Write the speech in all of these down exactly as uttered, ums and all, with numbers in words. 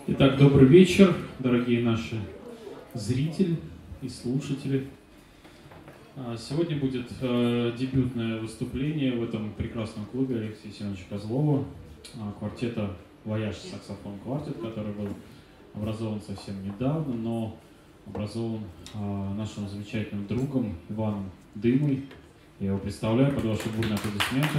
Итак, добрый вечер, дорогие наши зрители и слушатели. Сегодня будет э, дебютное выступление в этом прекрасном клубе Алексея Семеновича Козлова, э, квартета «Вояж саксофон квартет», который был образован совсем недавно, но образован э, нашим замечательным другом Иваном Дымой. Я его представляю под ваши бурные аплодисменты.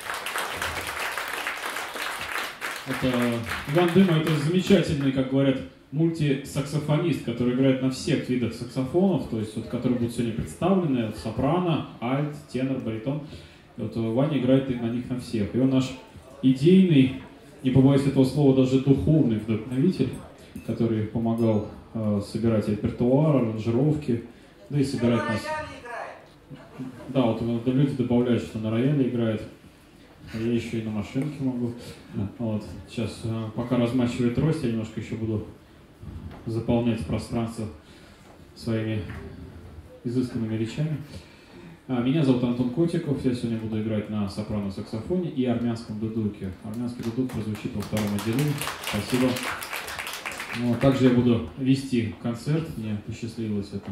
Это, Иван Дыма — это замечательный, как говорят, мультисаксофонист, который играет на всех видах саксофонов, то есть вот, которые будут сегодня представлены: вот, сопрано, альт, тенор, баритон. И вот Ваня играет на них на всех. И он наш идейный, не побоюсь этого слова, даже духовный вдохновитель, который помогал э, собирать репертуар, аранжировки, да и собирать нас. Да, вот люди добавляют, что на рояле играет. Я еще и на машинке могу. Вот. Сейчас, пока размачивает трость, я немножко еще буду заполнять пространство своими изысканными речами. Меня зовут Антон Котиков. Я сегодня буду играть на сопрано-саксофоне и армянском дудуке. Армянский дудук прозвучит во втором отделении. Спасибо. Вот. Также я буду вести концерт. Мне посчастливилось это.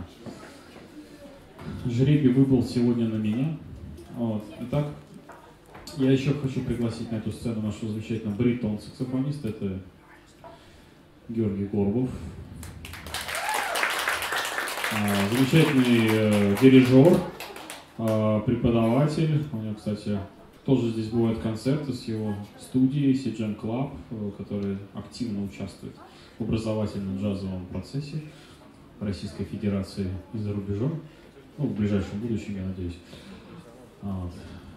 Жребий выпал сегодня на меня. Вот. Итак, я еще хочу пригласить на эту сцену нашего замечательного баритон-саксофониста. Это Георгий Горбов. Замечательный э, дирижер, э, преподаватель. У него, кстати, тоже здесь бывают концерты с его студией Си-Джем Club, э, который активно участвует в образовательном джазовом процессе Российской Федерации и за рубежом. Ну, в ближайшем будущем, я надеюсь. Вот.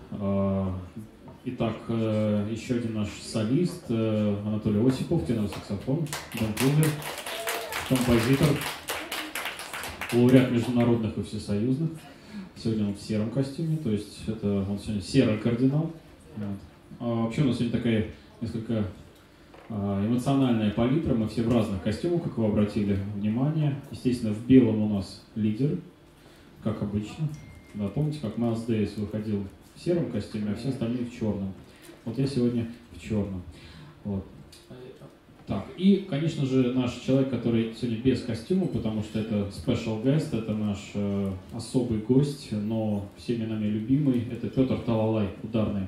Итак, еще один наш солист Анатолий Осипов, тенор-саксофон, бэнд-лидер, композитор, лауреат международных и всесоюзных. Сегодня он в сером костюме, то есть это он сегодня серый кардинал. Вот. А вообще у нас сегодня такая несколько эмоциональная палитра, мы все в разных костюмах, как вы обратили внимание. Естественно, в белом у нас лидер, как обычно. Да, помните, как Майлз Дэвис выходил в сером костюме, а все остальные в черном. Вот я сегодня в черном. Вот. Так, и, конечно же, наш человек, который сегодня без костюма, потому что это special guest, это наш э, особый гость, но всеми нами любимый, это Петр Талалай, ударный.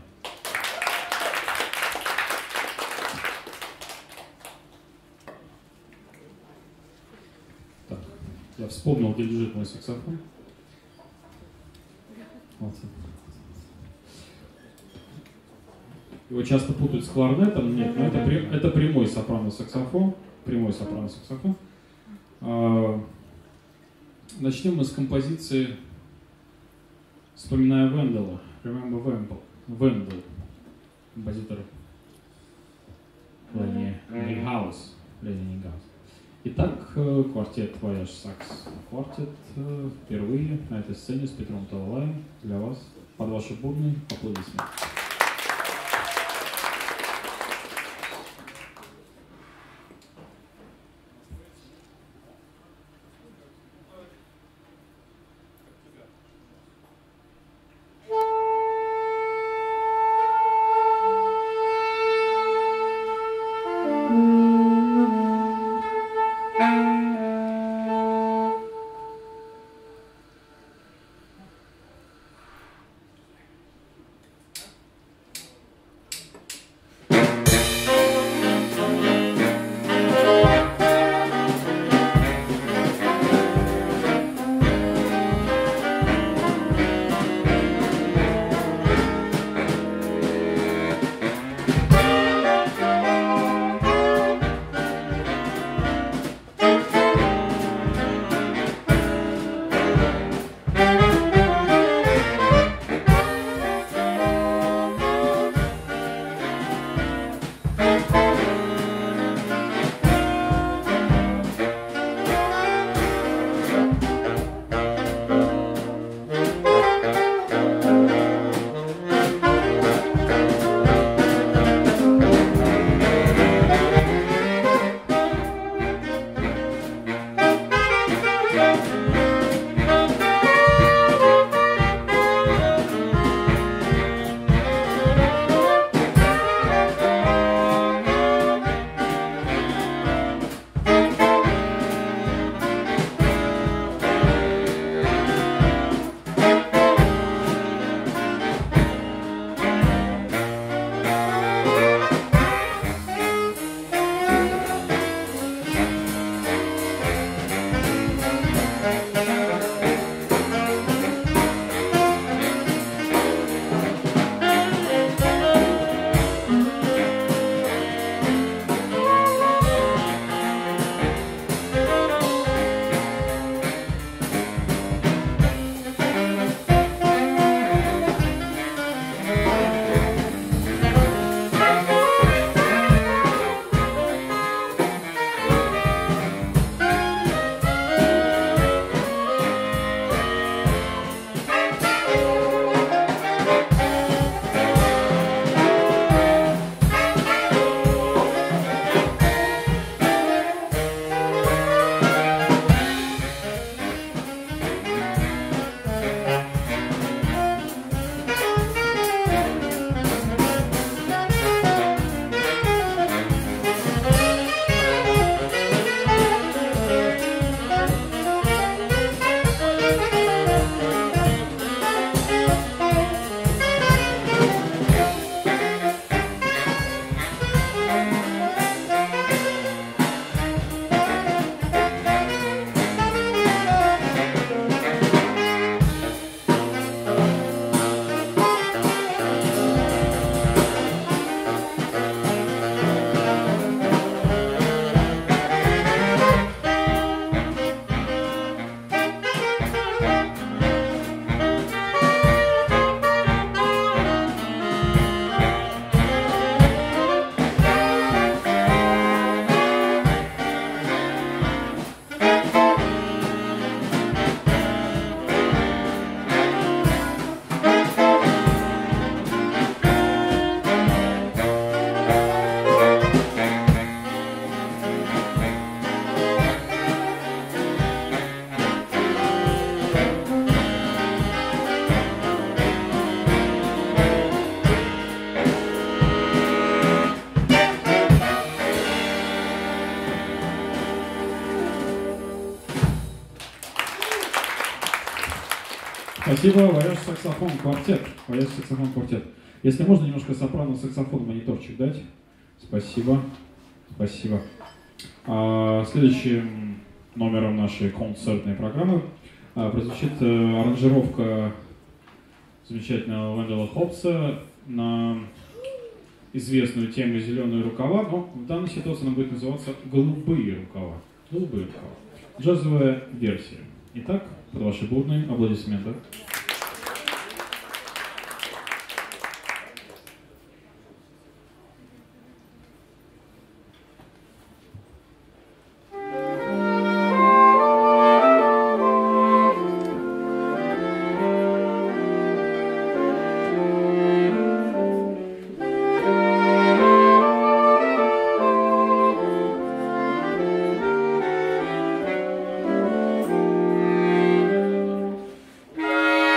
Так, я вспомнил, где лежит мой саксофон. Вот. Его часто путают с кларнетом. Нет, но это, это прямой сопрано-саксофон. Прямой сопрано-саксофон. А, начнем мы с композиции, вспоминая Вендела. Remember Wendell. Вендел. Композитор Ленни Нильгаус. Ленни Нильгаус. Итак, квартет «Вояж сакс квартет» впервые на этой сцене с Петром Талалаем. Для вас, под ваши бурные аплодисменты. Спасибо, вояж саксофон квартет. Вояж саксофон квартет. Если можно, немножко сопрано саксофон мониторчик дать. Спасибо. Спасибо. А, следующим номером нашей концертной программы а, прозвучит а, аранжировка замечательного Вендела Хопса на известную тему «Зеленые рукава», но в данной ситуации она будет называться «Голубые рукава». Голубые рукава. Джазовая версия. Итак, под ваши бурные аплодисменты. Thank you.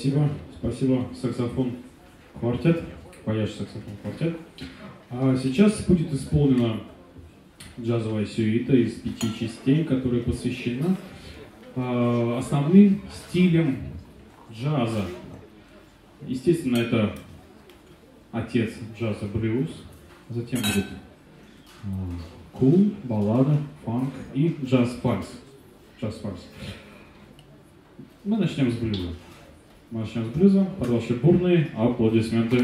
Спасибо. Спасибо, саксофон квартет, вояж саксофон квартет. А сейчас будет исполнена джазовая сюита из пяти частей, которая посвящена э, основным стилям джаза. Естественно, это отец джаза блюз, затем будет э, кул, баллада, фанк и джаз-фальс. Джаз-фальс. Мы начнем с блюза. Мы начнем с блюза под ваши бурные аплодисменты.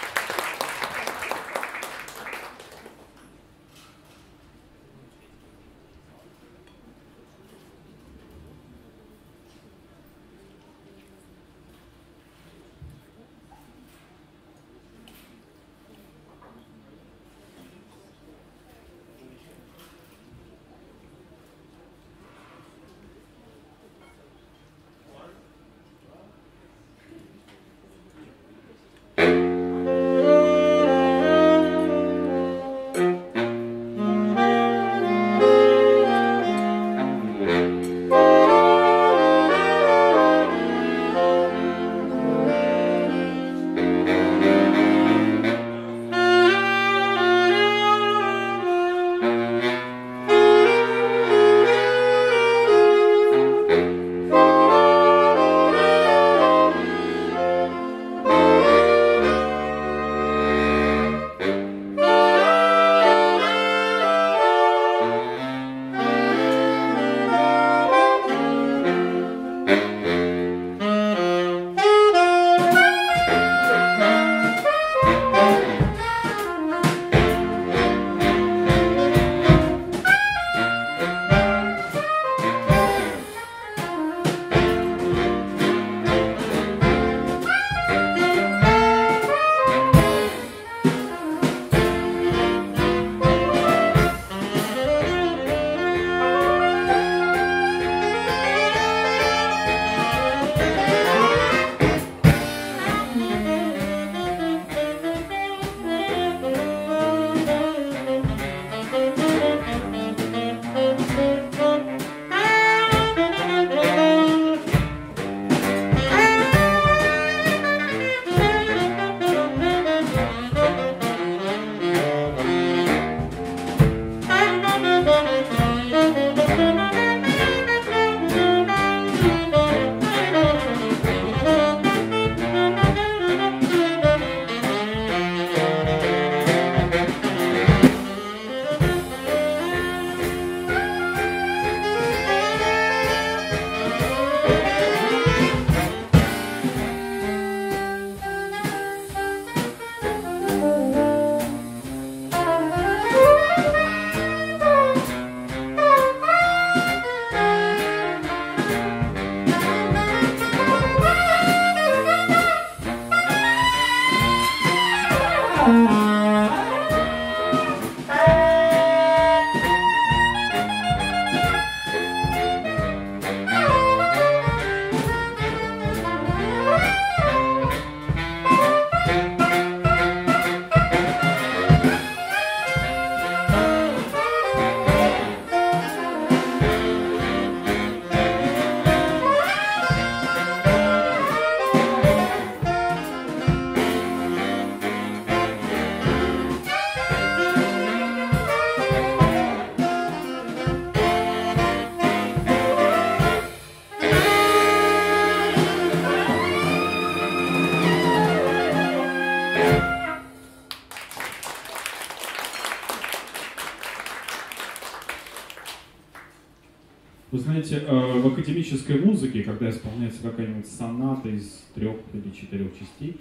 Вы знаете, в академической музыке, когда исполняется какая-нибудь соната из трех или четырех частей,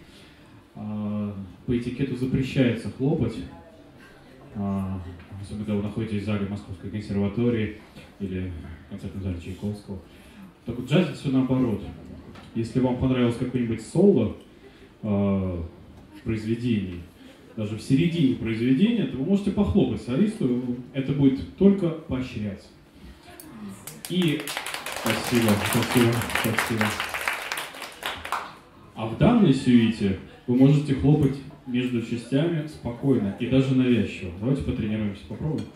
по этикету запрещается хлопать, особенно когда вы находитесь в зале Московской консерватории или в концертном зале Чайковского. Так вот, в джазе все наоборот. Если вам понравилось какое-нибудь соло в произведении, даже в середине произведения, то вы можете похлопать солисту, это будет только поощряться. И спасибо, спасибо, спасибо. А в данной сюите вы можете хлопать между частями спокойно и даже навязчиво. Давайте потренируемся, попробуем.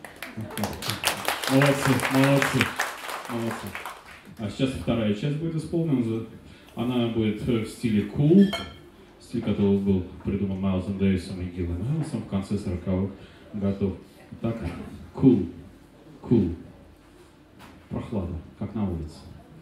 Молодцы, молодцы, молодцы. А сейчас вторая часть будет исполнена. Она будет в стиле cool, стиль, который был придуман Майлзом Дэвисом и Гиллом Эллисом в конце сороковых годов. Так, cool, cool, прохлада, как на улице.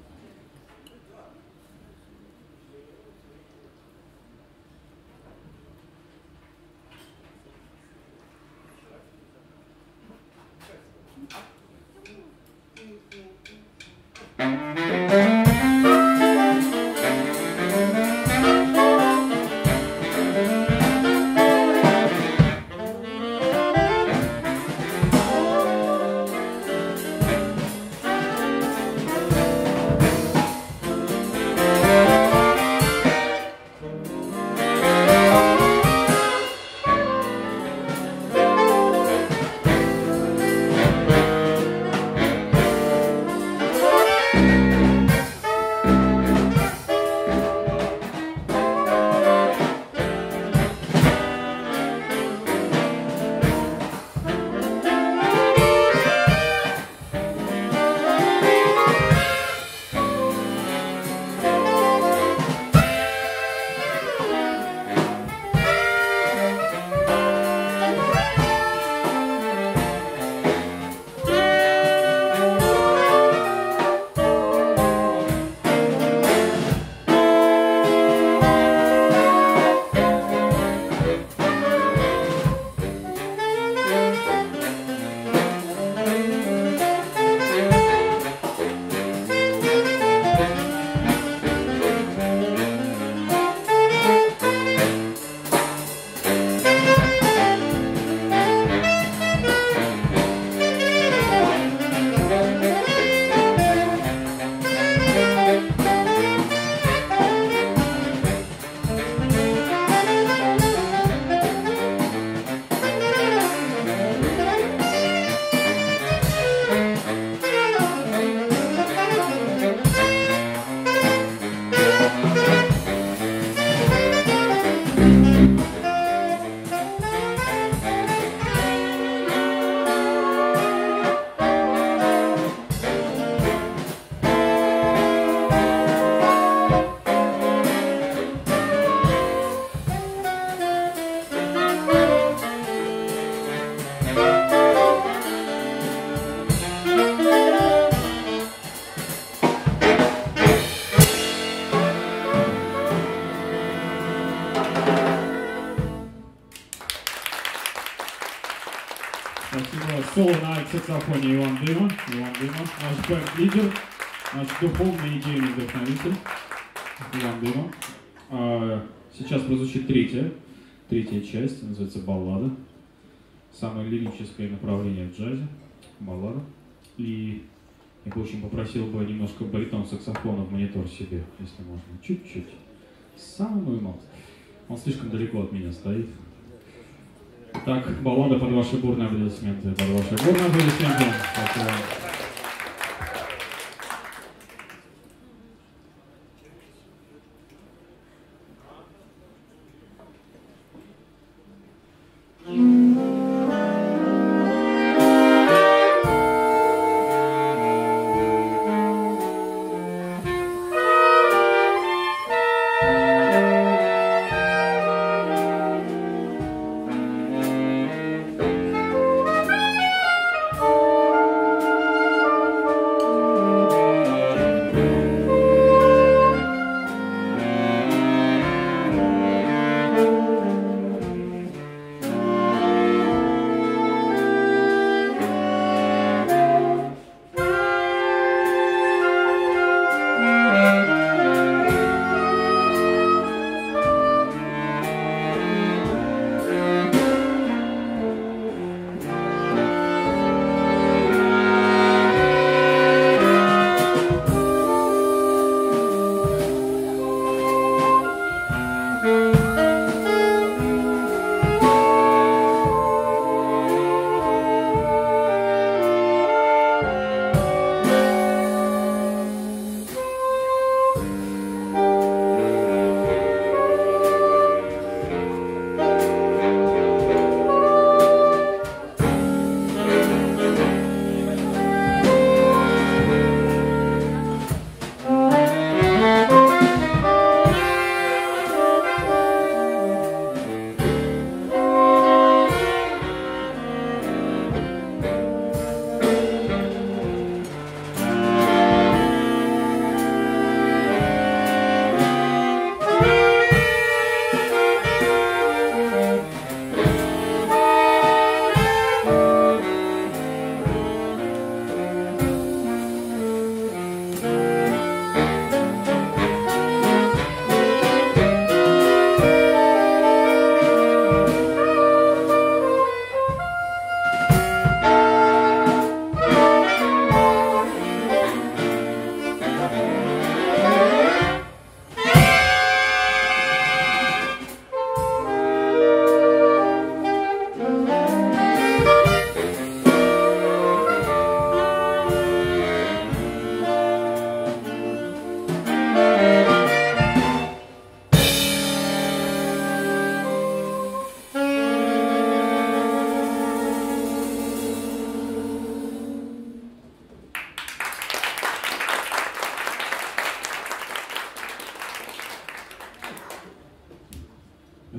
Соло на альт-саксофоне Иван Дыма. Иван Дыма, наш бэнд-лидер, наш духовный идейный вдохновитель. Иван Дыма. А сейчас прозвучит третья, третья часть, называется «Баллада». Самое лирическое направление в джазе, баллада. И я бы очень попросил бы немножко баритон саксофона в монитор себе, если можно. Чуть-чуть. Самую малость. Он слишком далеко от меня стоит. Так, баллада под ваши бурные аплодисменты. Под ваши бурные аплодисменты. Спасибо. Thank you.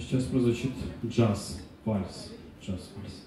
сейчас прозвучит джаз, вальс, джаз-вальс.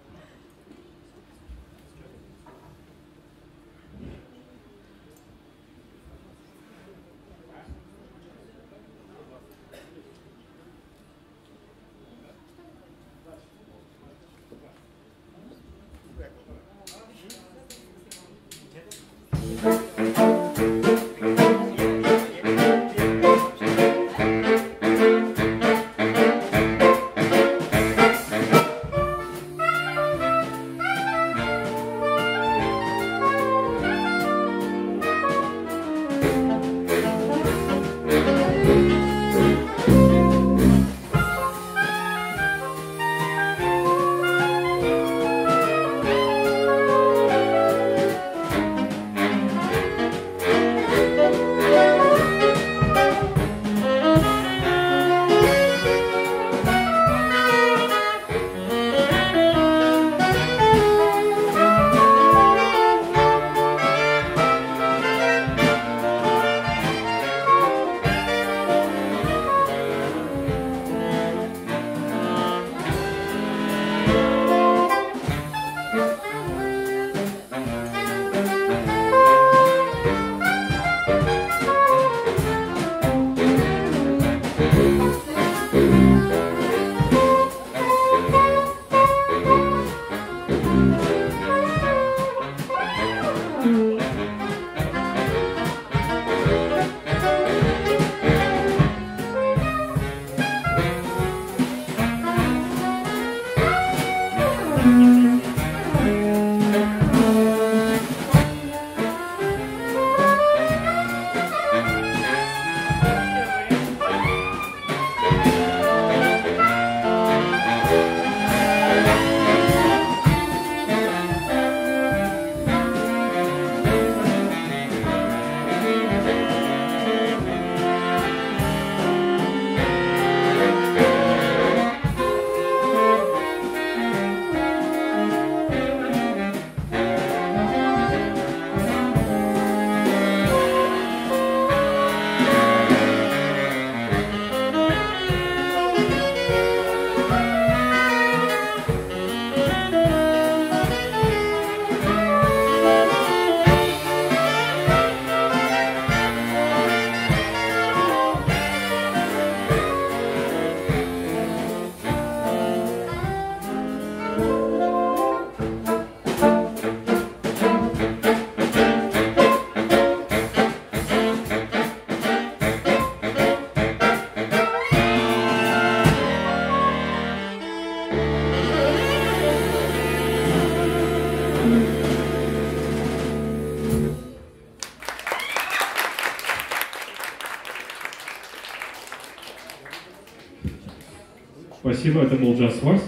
Спасибо, это был джаз-вальс.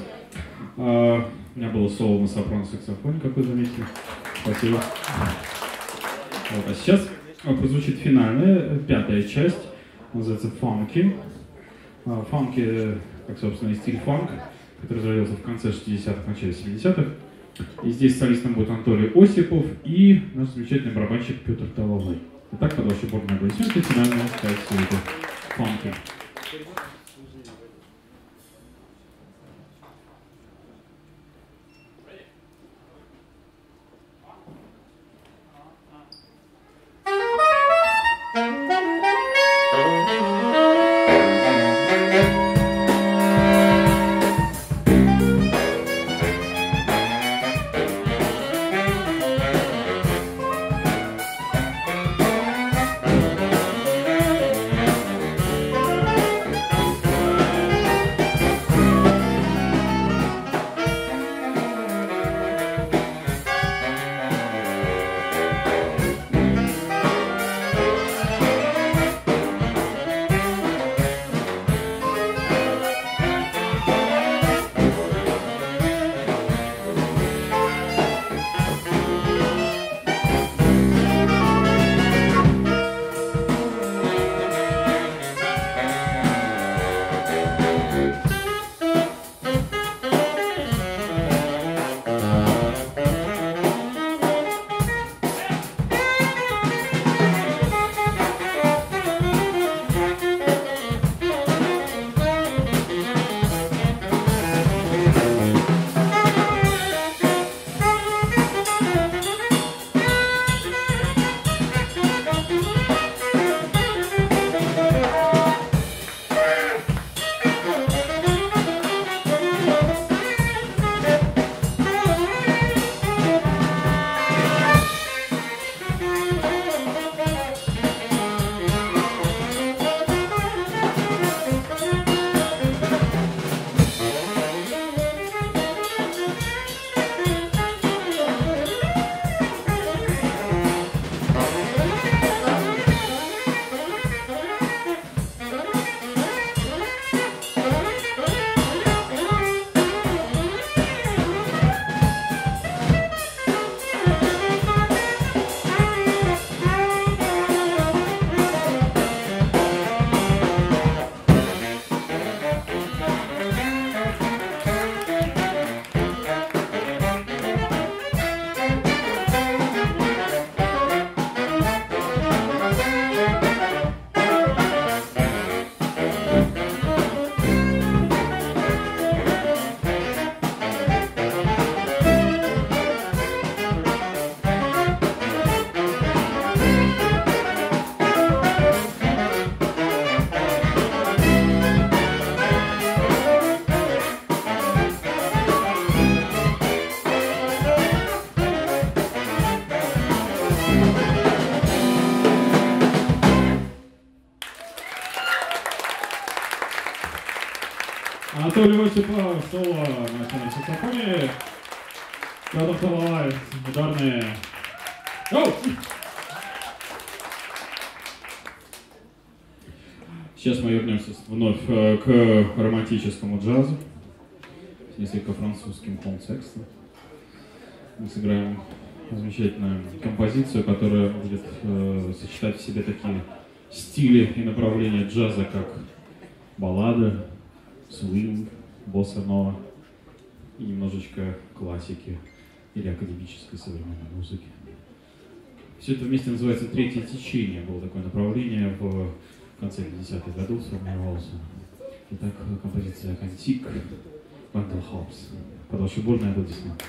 Uh, у меня было соло на сопрано-саксофоне, как вы заметили. Спасибо. Вот, а сейчас прозвучит финальная, пятая часть, называется «Фанки». Uh, фанки, как, собственно, и стиль фанк, который зародился в конце шестидесятых, начале семидесятых. И здесь солистом будет Анатолий Осипов и наш замечательный барабанщик Петр Талалай. Итак, под ваши бурные аплодисменты, финальная часть сюжета «Фанки». Приветствую тепло соло на тенор-саксофоне. Петр Талалай, ударные. Оу! Сейчас мы вернемся вновь к романтическому джазу с несколько французским контекстом. Мы сыграем замечательную композицию, которая будет э, сочетать в себе такие стили и направления джаза, как баллады, свинг, босса-нова и немножечко классики или академической современной музыки. Все это вместе называется «Третье течение». Было такое направление в конце пятидесятых годов сформировался. Итак, композиция «Кантик» Вандел Хаупс. Под ваши бурные аплодисменты.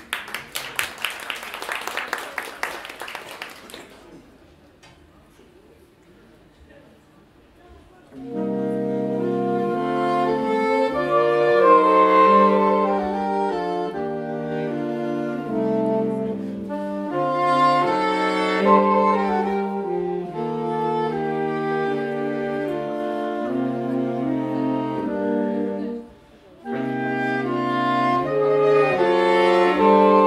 Thank you.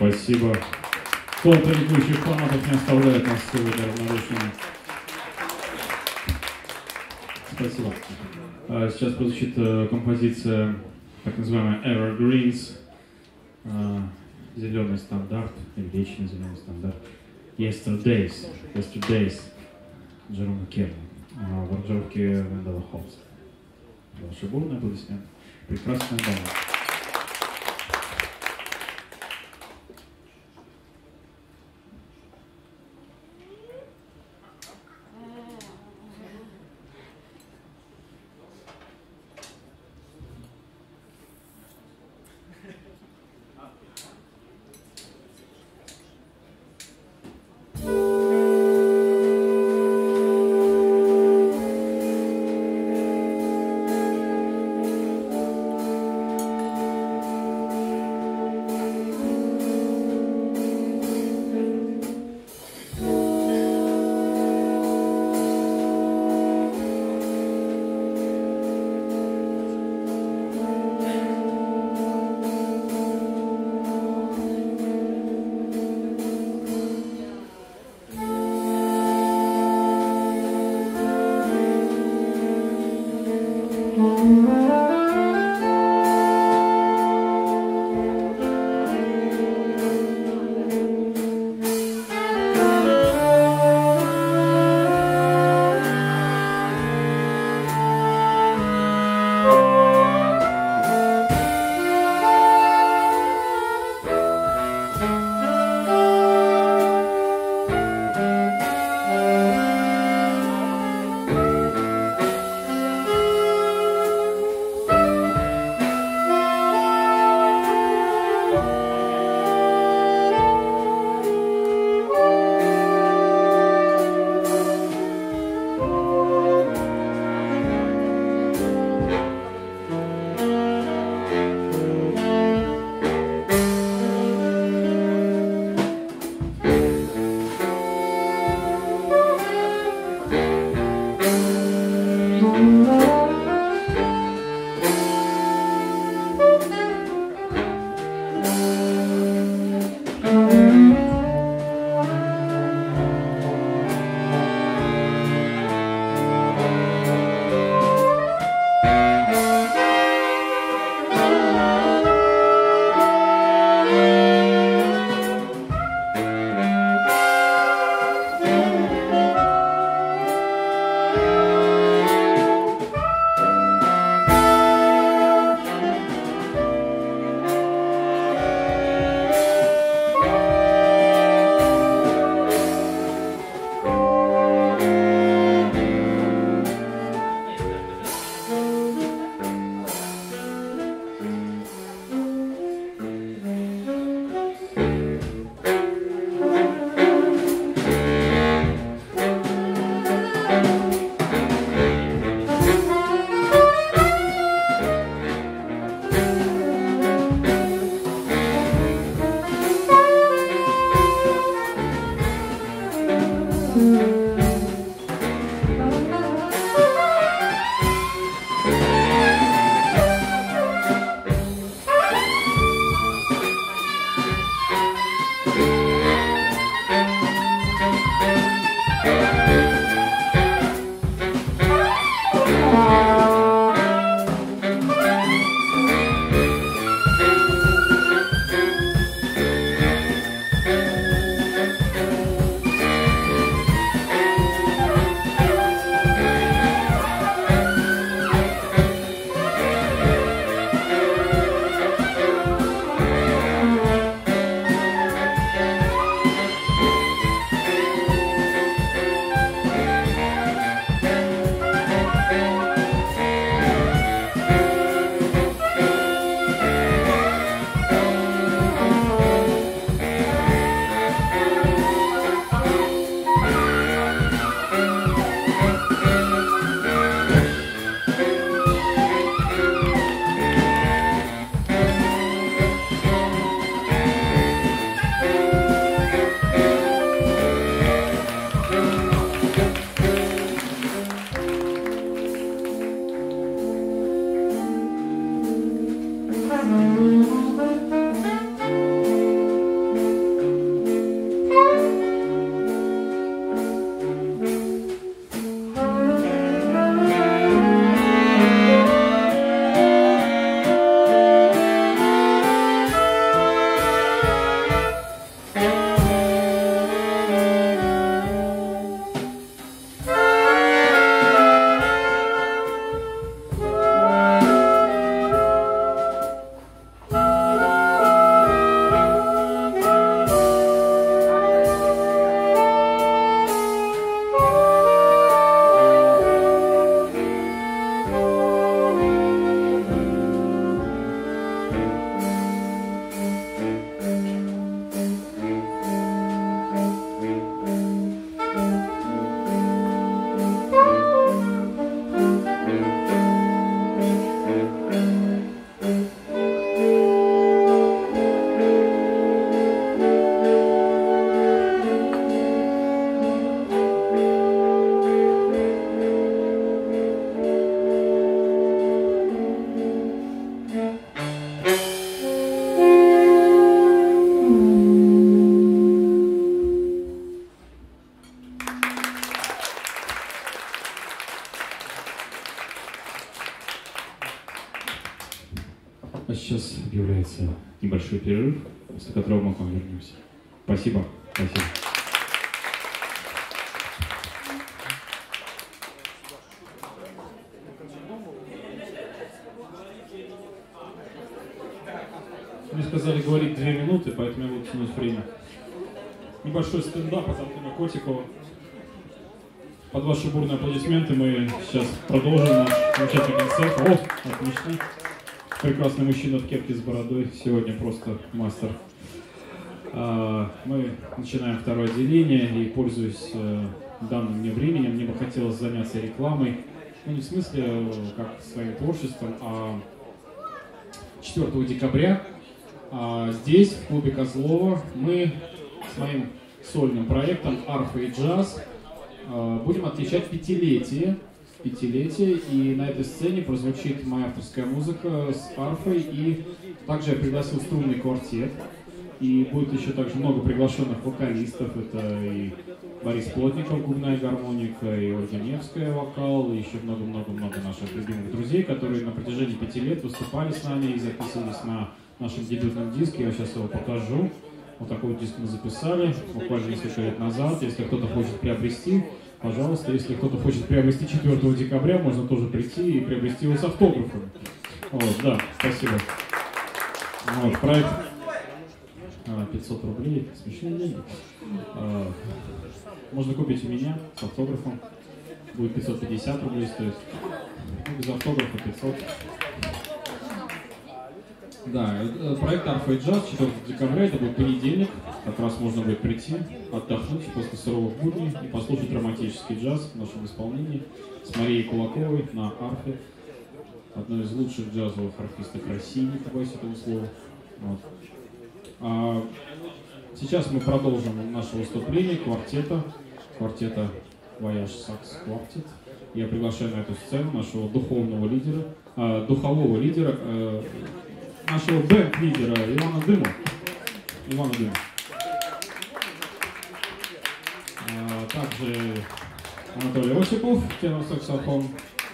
Спасибо. Толпа ликующих фанатов не оставляет нас сегодня равнодушными. Спасибо. Сейчас прозвучит композиция, так называемая Evergreens, зеленый стандарт, или вечный зеленый стандарт. Yesterdays, Yesterdays, Джерома Керна, в аранжировке Вендела Холмса. Ваши бурные аплодисменты. Прекрасная баллада. А сейчас объявляется небольшой перерыв, после которого мы к вам вернемся. Спасибо. Спасибо. Мне сказали говорить две минуты, поэтому я буду тянуть время. Небольшой стендап от Антона Котикова. Под ваши бурные аплодисменты мы сейчас продолжим наш замечательный концерт. О, отлично. Прекрасный мужчина в кепке с бородой. Сегодня просто мастер. Мы начинаем второе отделение, и, пользуясь данным мне временем, мне бы хотелось заняться рекламой. Ну, не в смысле, как своим творчеством, а четвёртого декабря здесь, в клубе Козлова, мы с моим сольным проектом «Арфа и джаз» будем отмечать пятилетие. Пятилетие, и на этой сцене прозвучит моя авторская музыка с арфой, и также я пригласил струнный квартет. И будет еще также много приглашенных вокалистов. Это и Борис Плотников, губная гармоника, и Ольга Невская, вокал, и еще много-много-много наших любимых друзей, которые на протяжении пяти лет выступали с нами и записывались на нашем дебютном диске. Я сейчас его покажу. Вот такой диск мы записали буквально несколько лет назад. Если кто-то хочет приобрести, пожалуйста, если кто-то хочет приобрести четвёртого декабря, можно тоже прийти и приобрести его с автографом. Вот, да, спасибо. Вот, проект пятьсот рублей, смешные деньги. Можно купить у меня с автографом. Будет пятьсот пятьдесят рублей стоить. Ну, без автографа пятьсот. Да, проект «Арфа и джаз» четвёртого декабря, это будет понедельник. Как раз можно будет прийти, отдохнуть после суровых будней и послушать романтический джаз в нашем исполнении с Марией Кулаковой на арфе. Одной из лучших джазовых арфисток России, не побоюсь этого слова. Вот. А сейчас мы продолжим наше выступление квартета, квартета «Вояж Сакс Квартет». Я приглашаю на эту сцену нашего духовного лидера, э, духового лидера, э, нашего бэнд-лидера Ивана Дыма. Ивана Дыма. А, также Анатолий Осипов, тенор-саксофон,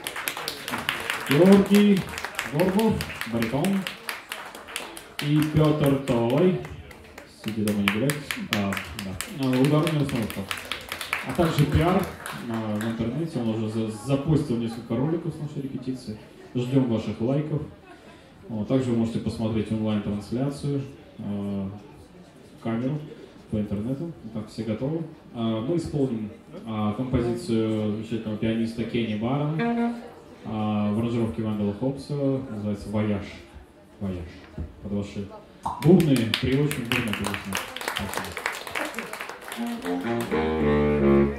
Георгий Горбов, баритон, и Петр Толой, сиди дома не гулять, а, да, ударная установка. А также пиар а, в интернете, он уже за, запустил несколько роликов с нашей репетиции. Ждем ваших лайков. Вот, также вы можете посмотреть онлайн-трансляцию, э, камеру по интернету. Так, все готовы. Э, мы исполним э, композицию замечательного пианиста Кенни Барона э, в аранжировке Вандела Хопса. Называется «Вояж». «Вояж». Под ваши бурные, при очень бурные аплодисменты. Спасибо.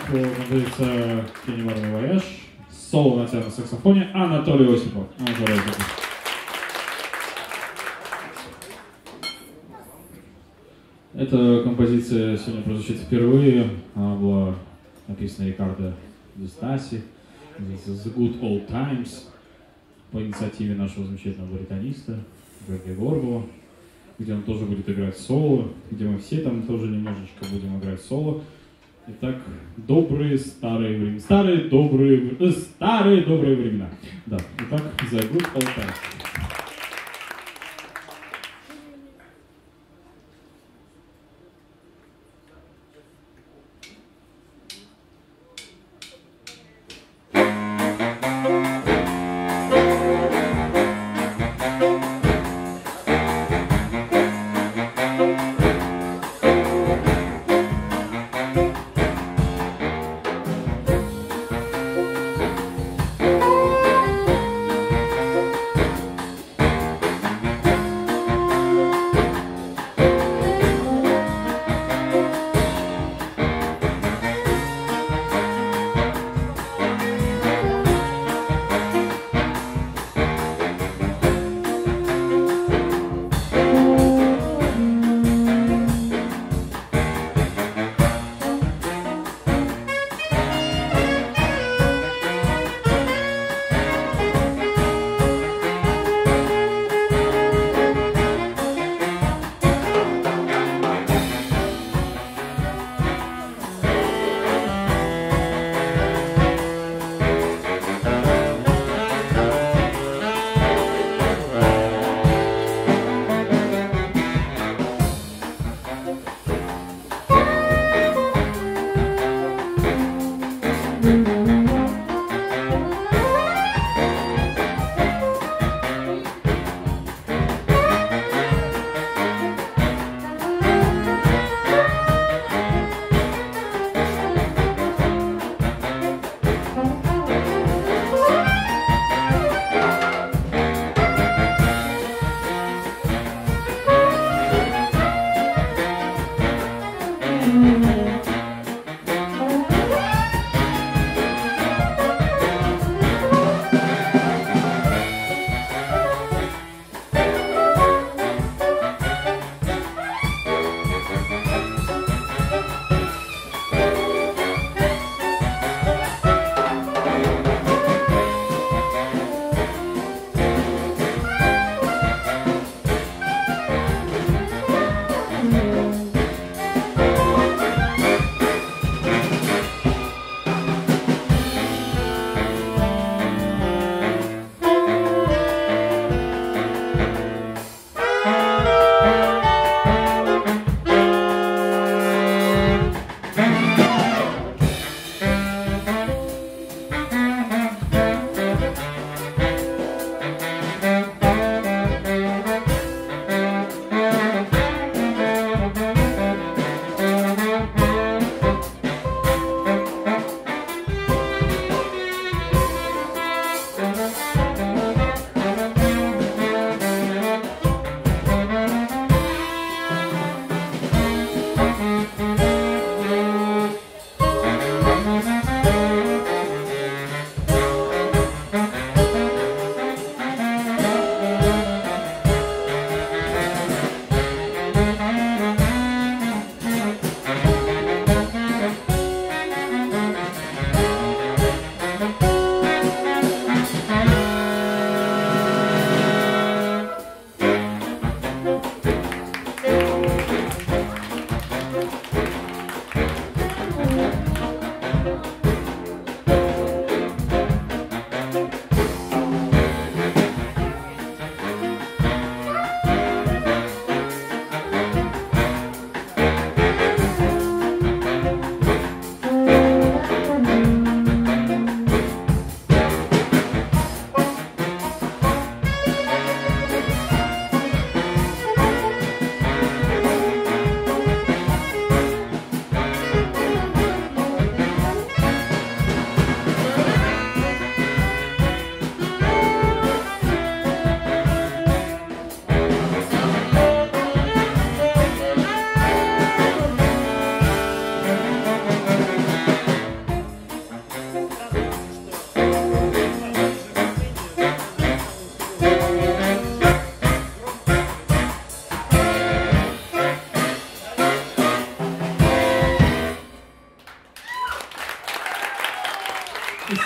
композиция «Кенниварный вояж», соло на тенор саксофоне Анатолий Осипов. Анатолий Осипов. Эта композиция сегодня прозвучит впервые. Она была написана Рикардо Ди Стаси. Называется «The Good Old Times» по инициативе нашего замечательного баритониста Георгия Горбова, где он тоже будет играть соло, где мы все там тоже немножечко будем играть соло. Итак, добрые старые времена. Старые добрые, э, старые добрые времена. Да, итак, «The Good Old Times».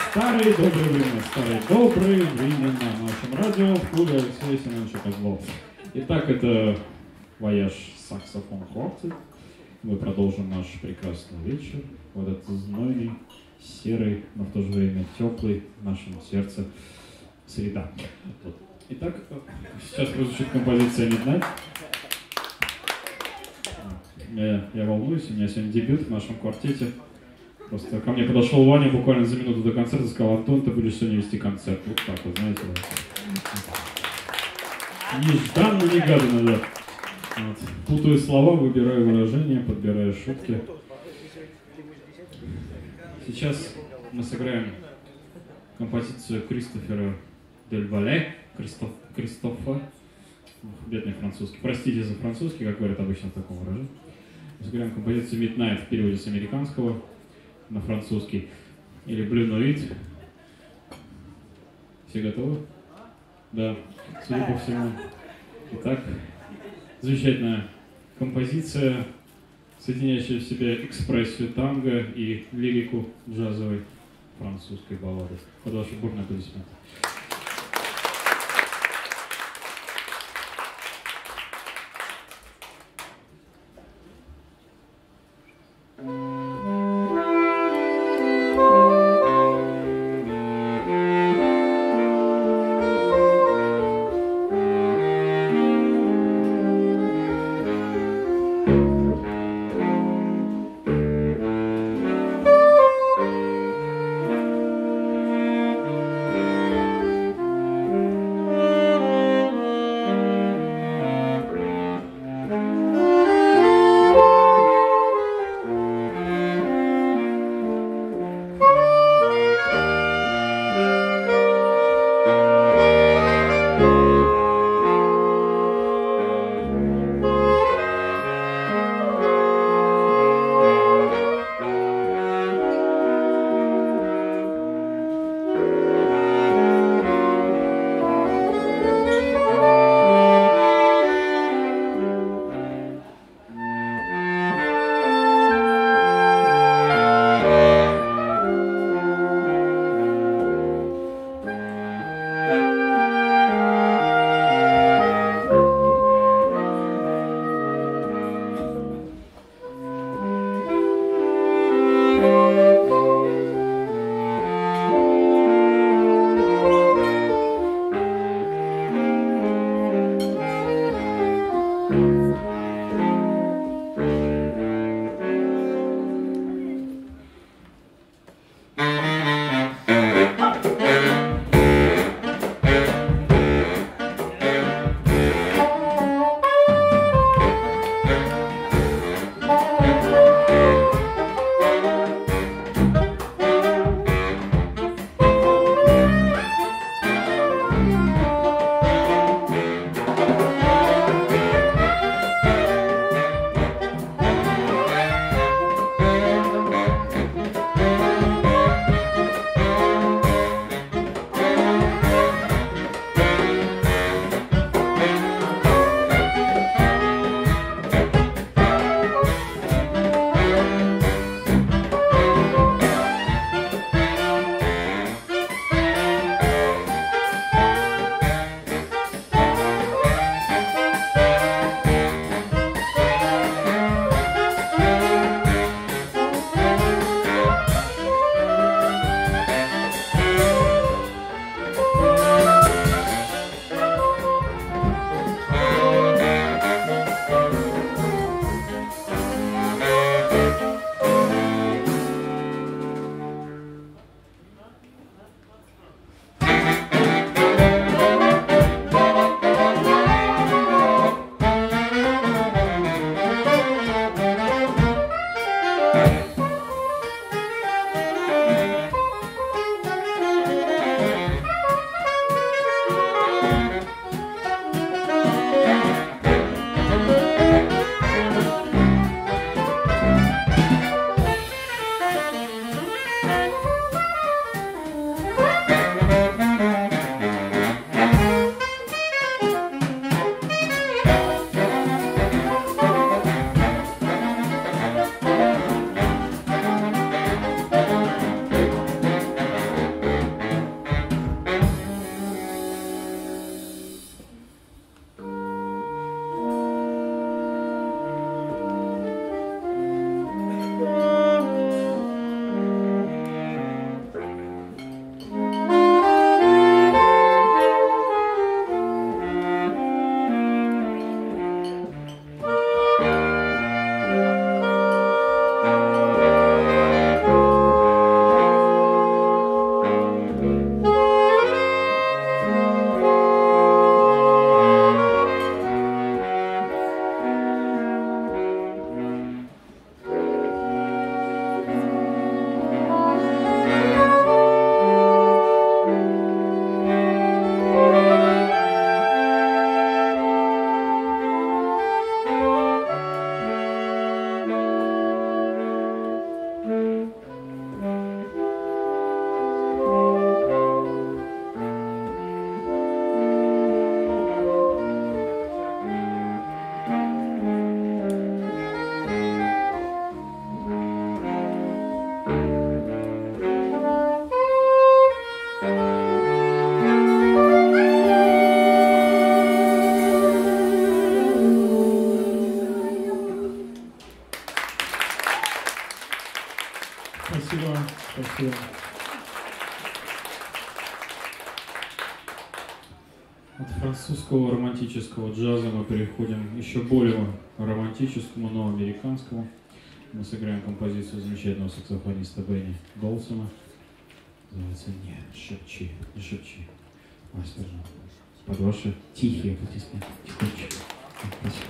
Старые добрые времена, старые добрые времена на нашем радио в клубе Алексея Семеновича Козлова. Итак, это «Вояж Саксофон Quartet». Мы продолжим наш прекрасный вечер в этот знойный, серый, но в то же время теплый в нашем сердце среда. Вот. Итак, сейчас прозвучит композиция «Midnight». Я, я волнуюсь, у меня сегодня дебют в нашем квартете. Просто ко мне подошел Ваня буквально за минуту до концерта и сказал: Антон, ты будешь сегодня вести концерт. Вот так вот, знаете. Нежданно-негаданно, да. Вот. Путаю слова, выбираю выражения, подбираю шутки. Сейчас мы сыграем композицию Кристофера Дель Вале, Кристоф, Кристофа, бедный французский. Простите за французский, как говорят обычно в таком выражении. Мы сыграем композицию Midnight в переводе с американского на французский, или Blue Note. Все готовы? Да, судя по всему. Итак, замечательная композиция, соединяющая в себе экспрессию танго и лирику джазовой французской баллады. Под ваши бурные аплодисменты. Thank Спасибо, спасибо. От французского романтического джаза мы переходим еще более романтическому, но американскому. Мы сыграем композицию замечательного саксофониста Бенни Голсона. Называется «Не шепчи, не шепчи». Осторожно. Под ваши тихие аплодисменты. Тихонечко. Спасибо.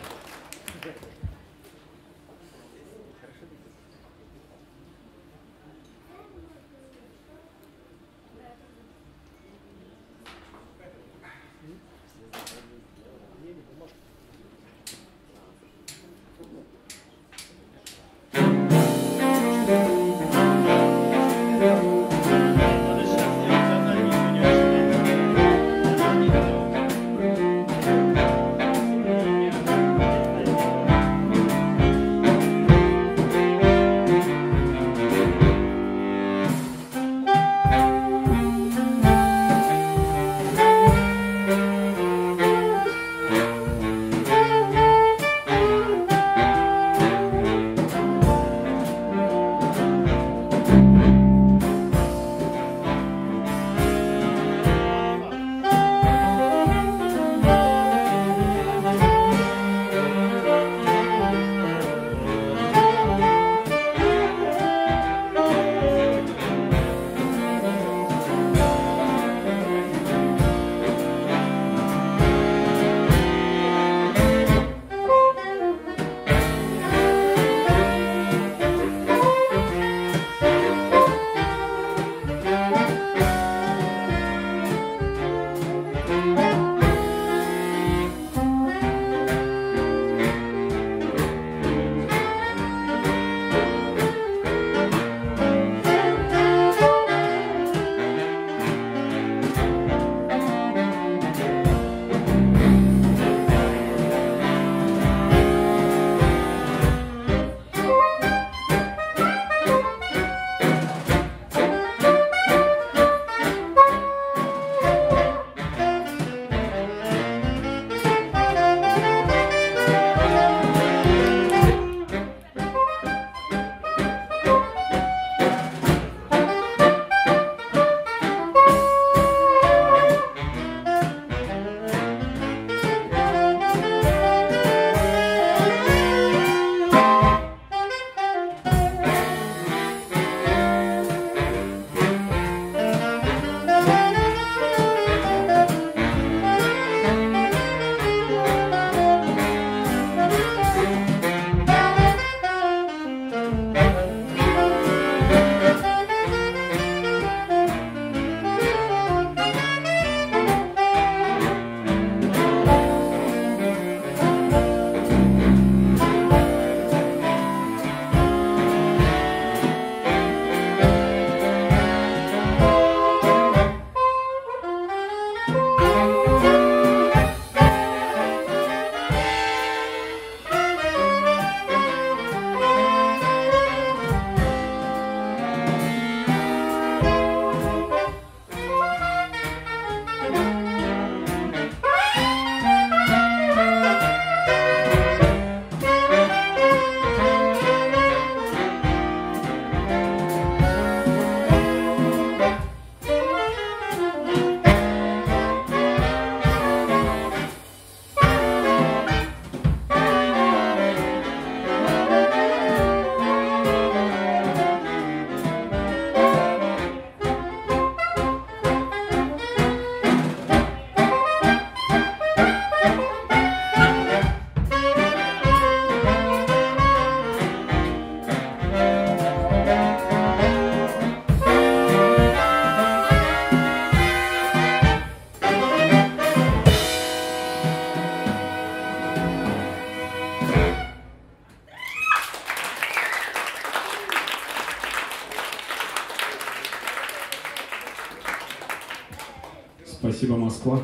Спасибо, Москва.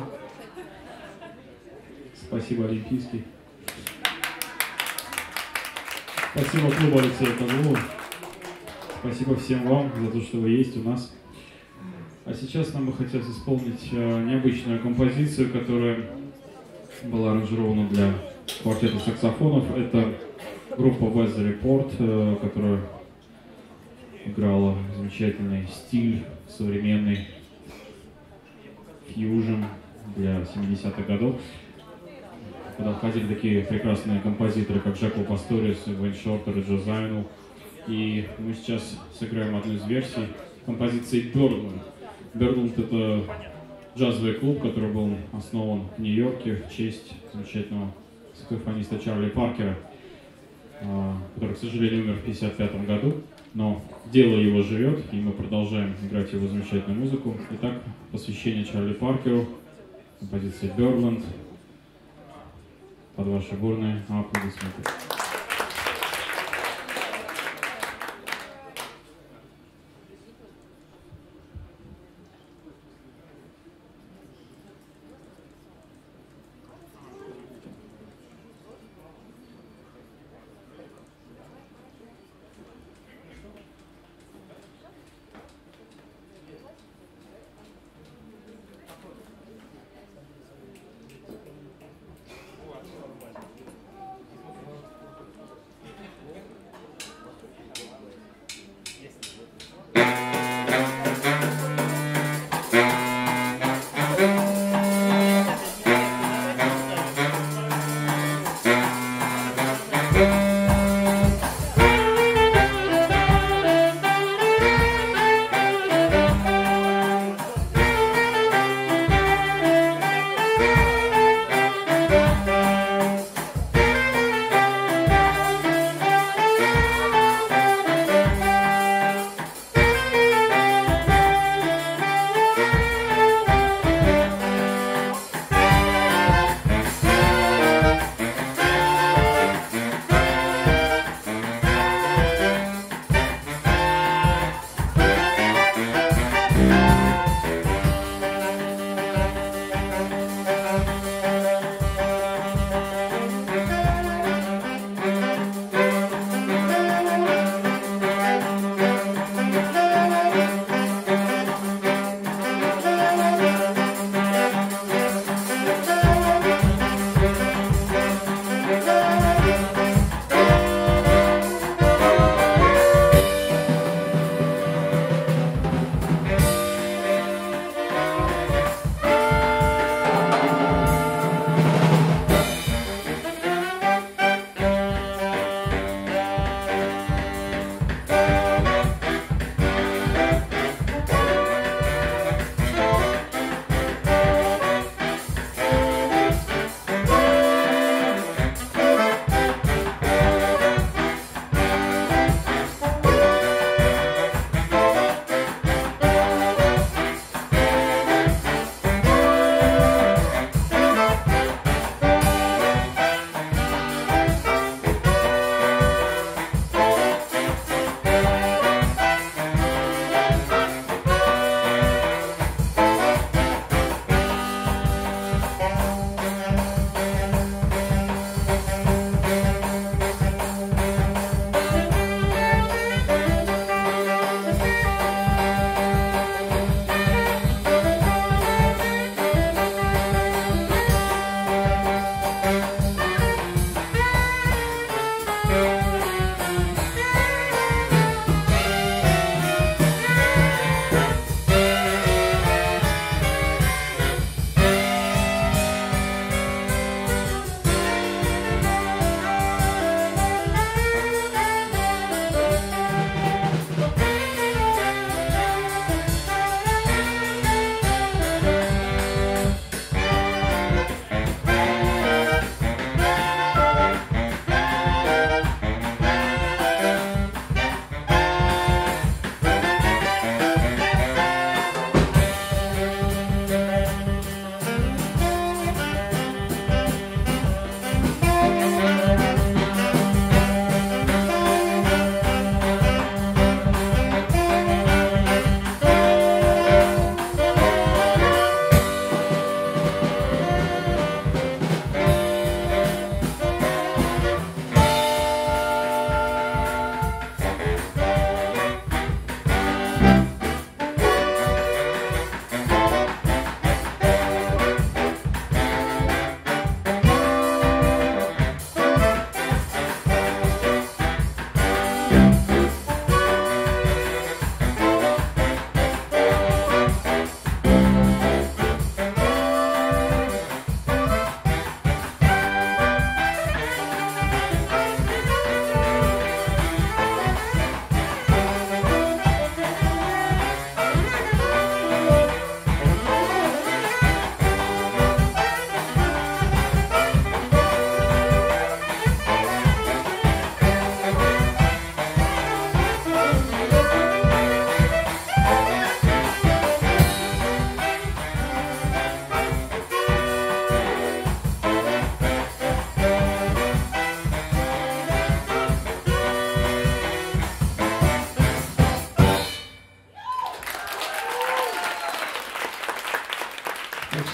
Спасибо, Олимпийский. Спасибо клубу Алексея Козлова. Спасибо всем вам за то, что вы есть у нас. А сейчас нам бы хотелось исполнить необычную композицию, которая была аранжирована для квартета саксофонов. Это группа Weather Report, которая играла замечательный стиль, современный фьюжн для семидесятых годов. Когда входили такие прекрасные композиторы, как Джекоб Пасторис, Вейн Шортер и Джо Зайнул. И мы сейчас сыграем одну из версий композиции «Birdland». «Birdland» — это джазовый клуб, который был основан в Нью-Йорке в честь замечательного саксофониста Чарли Паркера, который, к сожалению, умер в пятьдесят пятом году. Но дело его живет, и мы продолжаем играть его замечательную музыку. Итак, посвящение Чарли Паркеру, композиция «Birdland» под ваши бурные аплодисменты.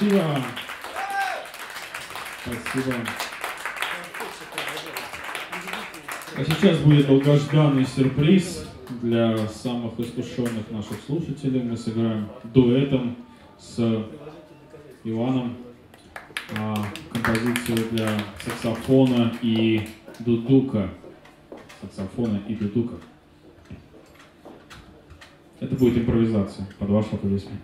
Спасибо. Спасибо. А сейчас будет долгожданный сюрприз для самых искушенных наших слушателей. Мы сыграем дуэтом с Иваном а, композицию для саксофона и дудука. Саксофона и дудука. Это будет импровизация под ваши аплодисменты.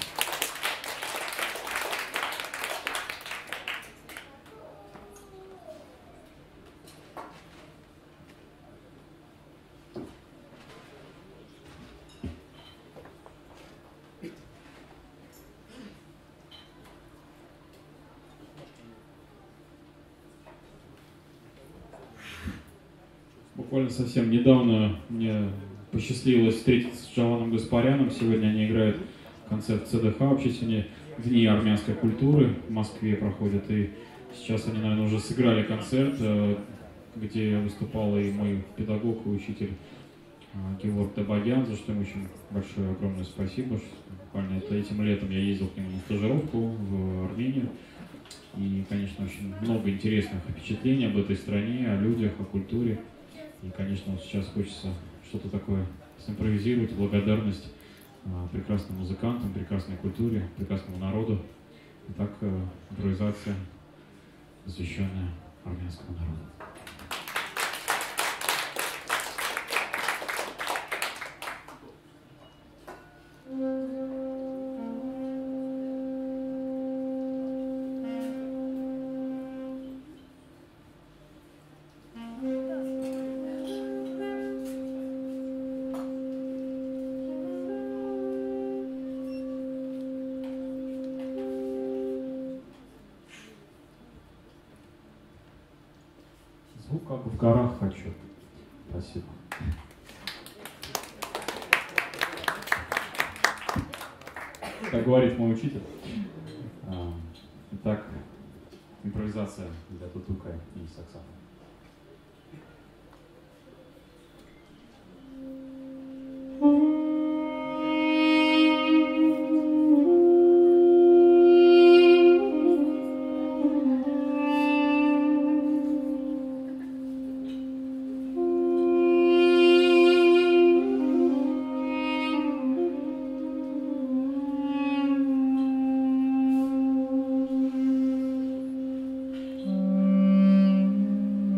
Буквально совсем недавно мне посчастливилось встретиться с Джованом Гаспаряном. Сегодня они играют концерт в ЦДХ, общественные дни армянской культуры в Москве проходят. И сейчас они, наверное, уже сыграли концерт, где выступал и мой педагог и учитель Геворг Табагян, за что ему очень большое огромное спасибо. Буквально это этим летом я ездил к нему на стажировку в Армению. И, конечно, очень много интересных впечатлений об этой стране, о людях, о культуре. И, конечно, вот сейчас хочется что-то такое симпровизировать, благодарность а, прекрасным музыкантам, прекрасной культуре, прекрасному народу. Итак, импровизация, посвященная армянскому народу. Звук как бы в горах хочу. Спасибо. Как говорит мой учитель. Итак, импровизация для дудука и саксофона. Mm-hmm.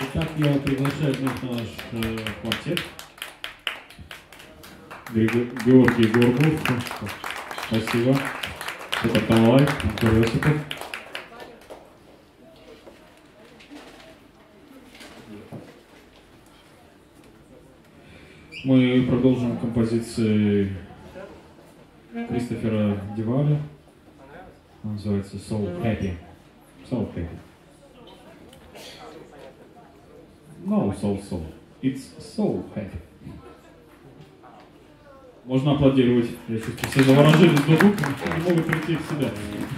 Итак, я приглашаю вновь на наш э, квартет. Георгий Горбов. Спасибо. Петр Талай, Антон Осипов. Мы продолжим композиции Кристофера Диваля. Он называется So Happy. So Happy. No, so, so. It's so happy. Можно аплодировать. Я чувствую, все заворожились до звука, не могут прийти в себя.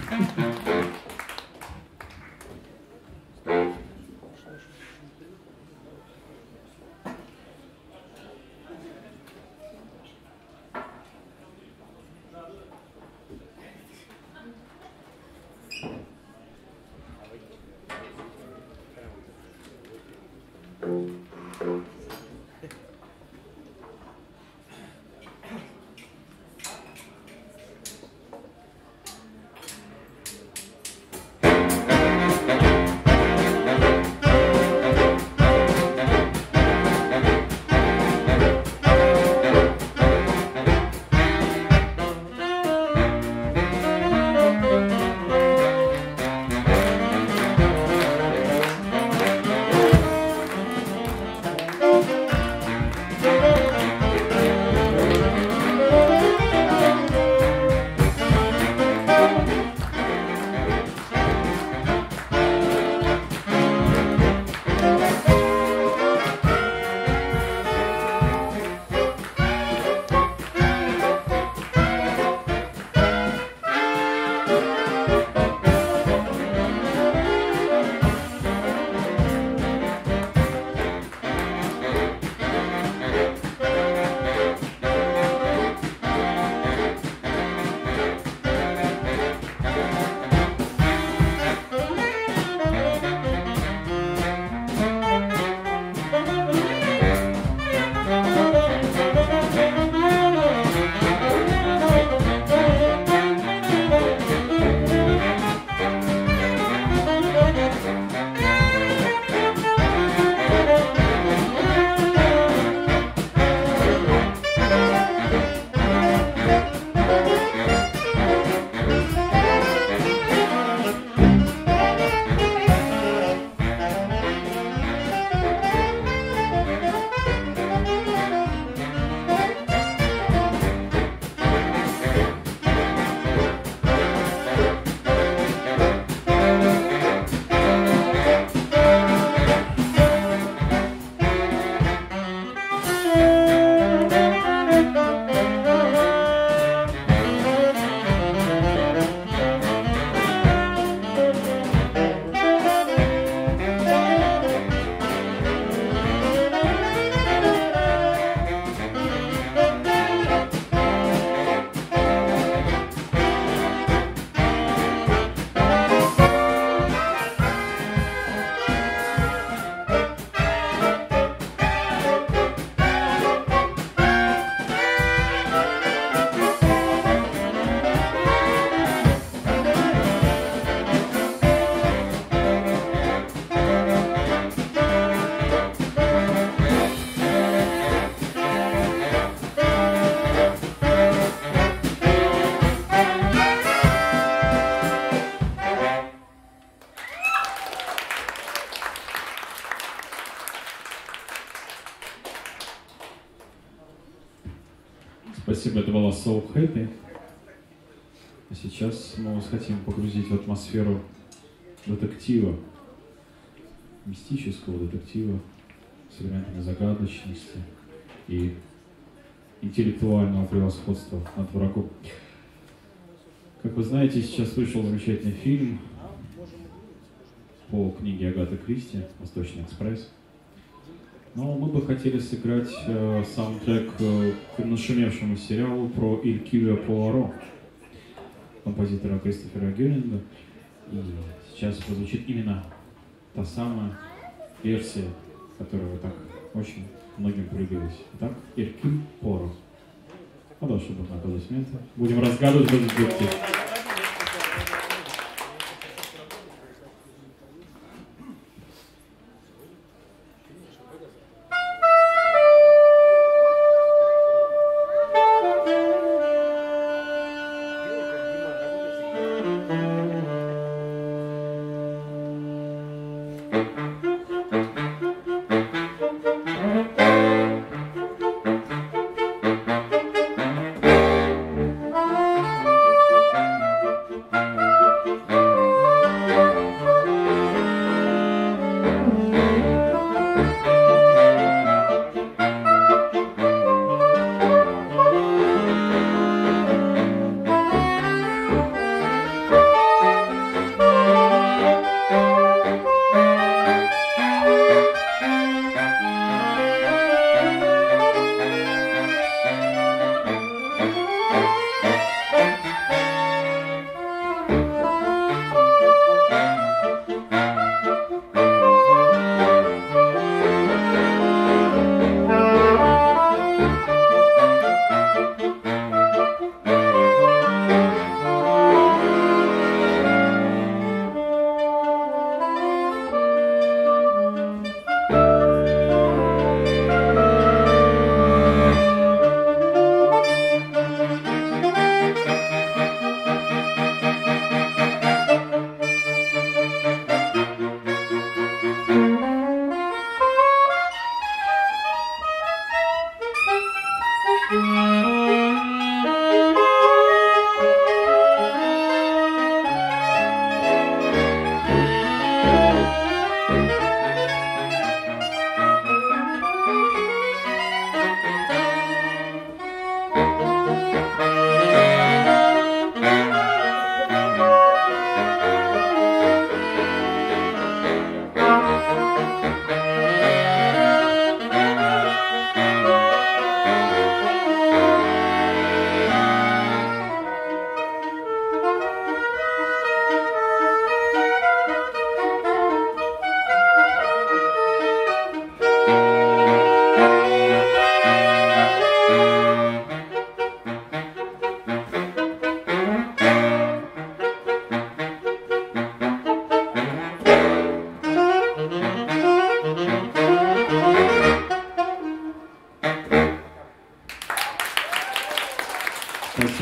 Спасибо, это была So Happy. А сейчас мы вас хотим погрузить в атмосферу детектива, мистического детектива с элементами загадочности и интеллектуального превосходства над врагом. Как вы знаете, сейчас вышел замечательный фильм по книге Агаты Кристи «Восточный экспресс». Но мы бы хотели сыграть э, саундтрек э, к нашумевшему сериалу про Эркюля Пуаро, композитора Кристофера Гюлинга. И сейчас прозвучит именно та самая версия, которая так очень многим полюбилась. Итак, Эркюль Пуаро. Подошел бы на аплодисменты. Будем разгадывать этот детектив.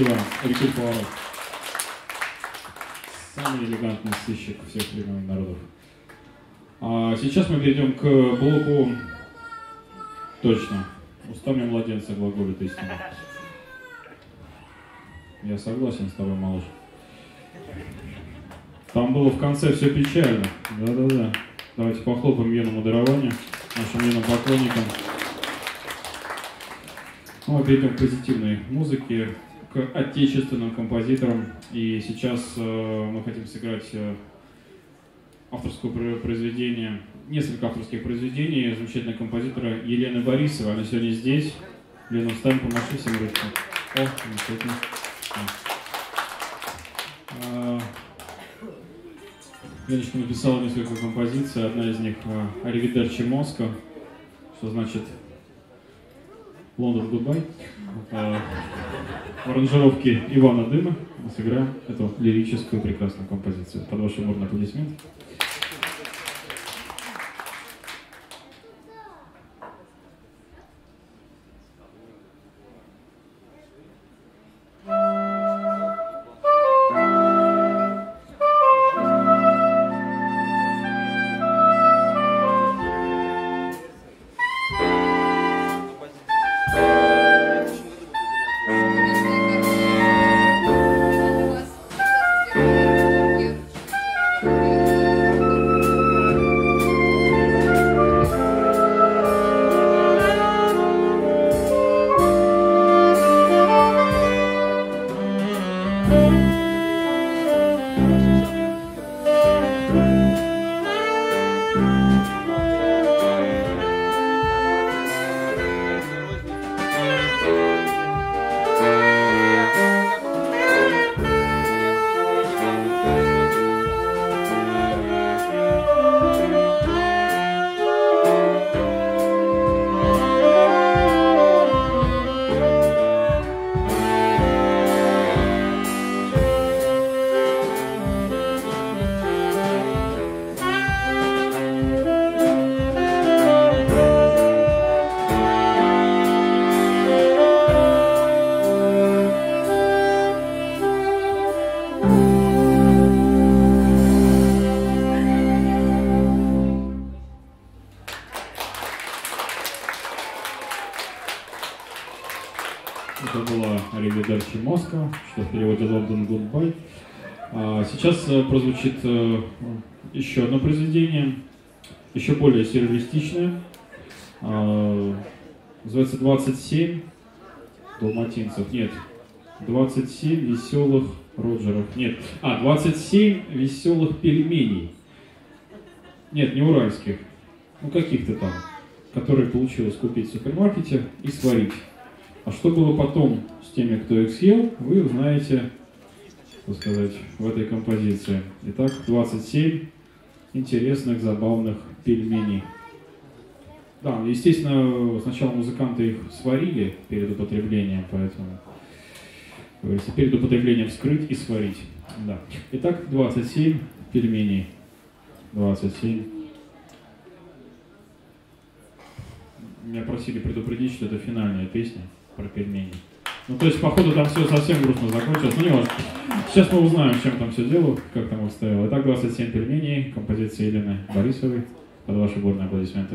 Спасибо, Эркюль Пуаро. Самый элегантный сыщик всех времен и народов. А сейчас мы перейдем к блоку «Точно». Устами младенца глаголит истина. Я согласен с тобой, малыш. Там было в конце все печально. Да-да-да. Давайте похлопаем Йену модерованию, нашим Йену поклонникам. Ну, мы перейдем к позитивной музыке, к отечественным композиторам. И сейчас э, мы хотим сыграть э, авторское произведение, несколько авторских произведений замечательного композитора Елены Борисовой. Она сегодня здесь. Лена, встань, помаши всем ручкам. О, замечательно. Леночка написала несколько композиций. Одна из них «Аривидерчи Москва», что значит «Лондон, гудбай». В аранжировке Ивана Дыма мы сыграем эту лирическую прекрасную композицию. Под ваши бурные аплодисменты. «Аривидерчи Москва», что в переводе «Лондон, гудбай». Сейчас прозвучит еще одно произведение, еще более сюрреалистичное. Называется «двадцать семь далматинцев». Нет, «двадцать семь веселых Роджеров». Нет, а, «двадцать семь веселых пельменей». Нет, не уральских, ну каких-то там, которые получилось купить в супермаркете и сварить. А что было потом с теми, кто их съел, вы узнаете, так сказать, в этой композиции. Итак, двадцать семь интересных, забавных пельменей. Да, естественно, сначала музыканты их сварили перед употреблением, поэтому говорится, перед употреблением вскрыть и сварить. Да. Итак, двадцать семь пельменей. двадцать семь. Меня просили предупредить, что это финальная песня про пельмени. Ну, то есть, походу, там все совсем грустно закончилось. Ну, не важно. Сейчас мы узнаем, чем там все дело, как там обстояло. Итак, двадцать семь пельменей, композиция Елены Борисовой. Под ваши бурные аплодисменты.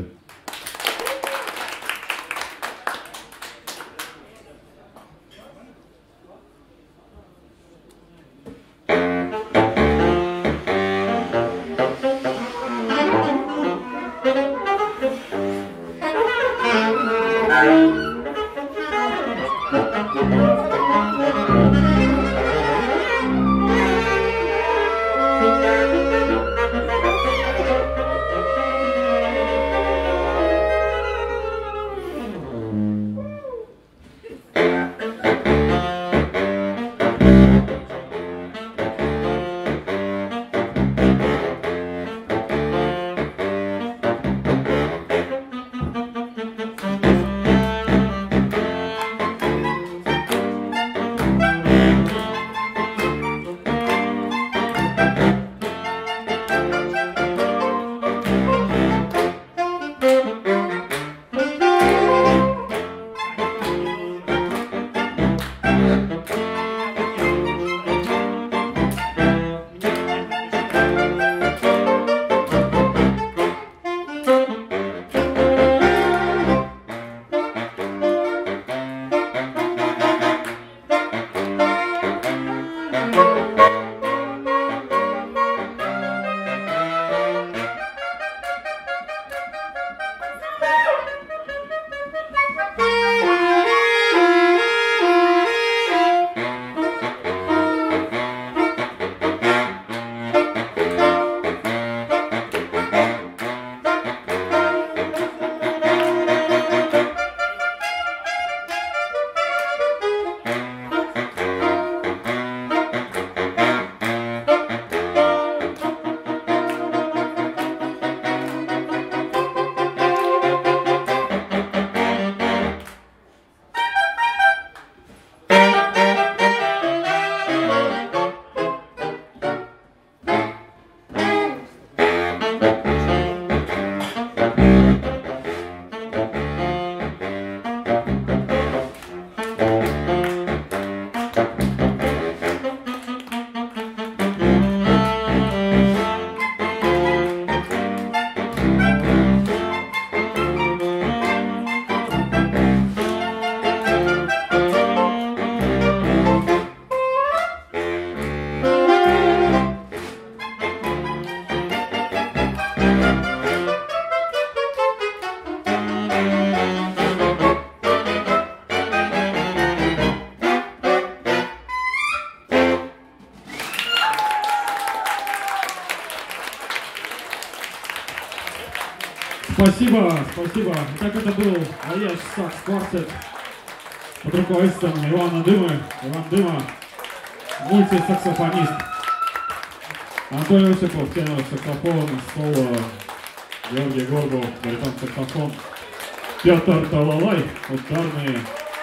Спасибо, спасибо. Итак, это был Вояж Сакс Квартет под руководством Ивана Дымы. Иван Дыма, мультисаксофонист. Анатолий Осипов, тенор саксофон, соло. Георгий Горбов, баритон саксофон. Петр Талалай, ударные.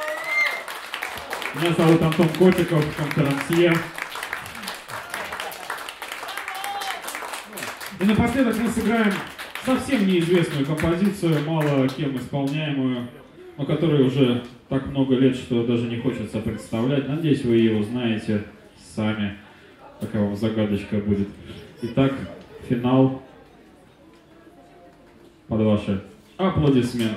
Меня зовут Антон Котиков, конферансье. И напоследок мы сыграем совсем неизвестную композицию, мало кем исполняемую, но которой уже так много лет, что даже не хочется представлять. Надеюсь, вы ее узнаете сами, такая вам загадочка будет. Итак, финал под ваши аплодисменты.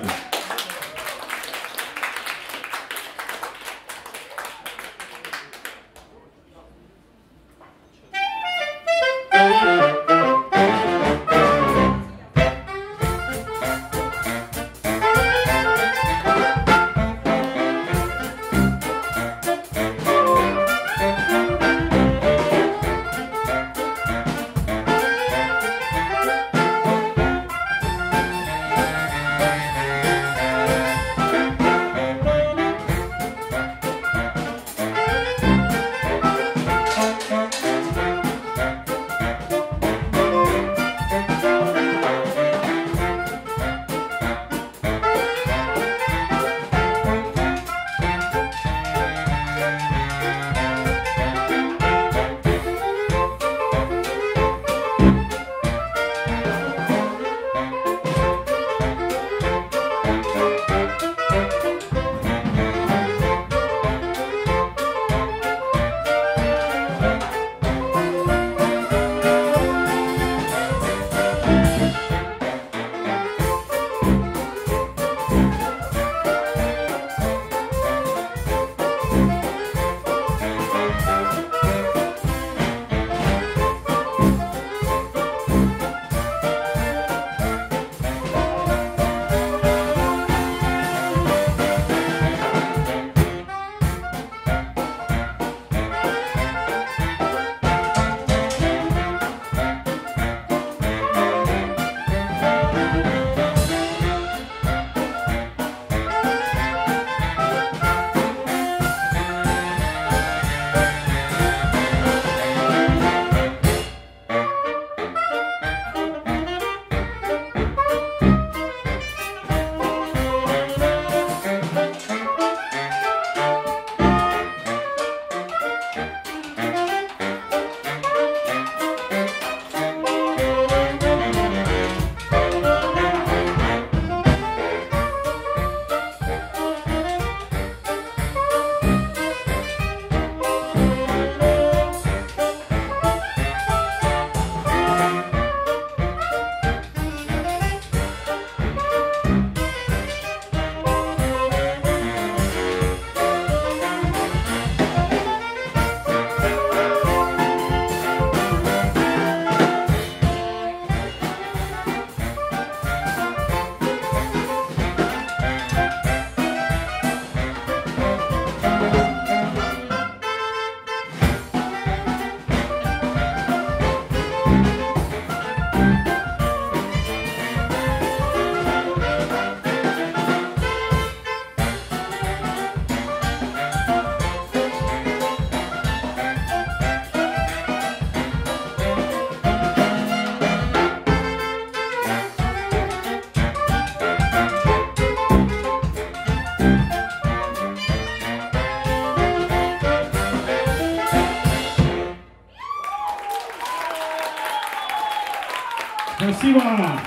Спасибо!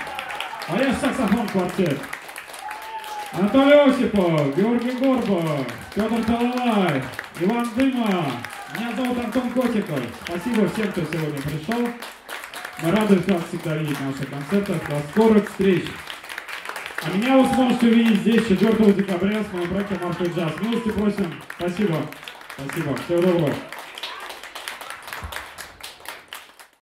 Вояж Саксофон Квартет. Анатолий Осипов, Георгий Горбов, Петр Талалай, Иван Дыма. Меня зовут Антон Котиков. Спасибо всем, кто сегодня пришел. Мы рады, как всегда, видеть на наших концертах. До скорых встреч! А меня вы сможете увидеть здесь четвёртого декабря с моим проектом «Маршрут Джаз». Милости просим. Спасибо. Спасибо. Всего доброго.